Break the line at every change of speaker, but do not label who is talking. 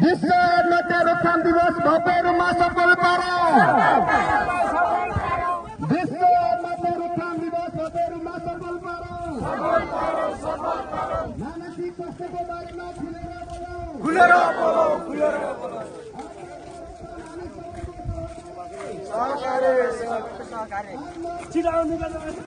विश्व आत्महत्या रोकथाम दिवस भव्य रूपमा सफल पारौं। विश्व आत्महत्या रोकथाम दिवस भव्य रूपमा सफल पारौं। मानसिक स्वास्थ्यको बारेमा खुलेर बोलौं। सहकारी